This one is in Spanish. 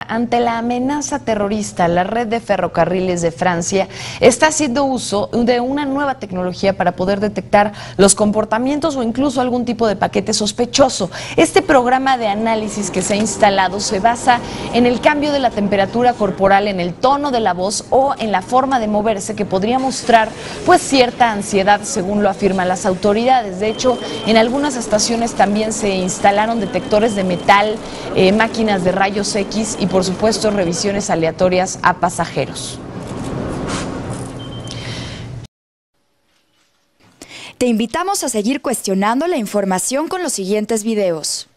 ante la amenaza terrorista, la red de ferrocarriles de Francia está haciendo uso de una nueva tecnología para poder detectar los comportamientos o incluso algún tipo de paquete sospechoso. Este programa de análisis que se ha instalado se basa en el cambio de la temperatura corporal, en el tono de la voz o en la forma de moverse, que podría mostrar pues cierta ansiedad, según lo afirman las autoridades. De hecho, en algunas estaciones también se instalaron detectores de metal, máquinas de rayos X y por supuesto revisiones aleatorias a pasajeros. Te invitamos a seguir cuestionando la información con los siguientes videos.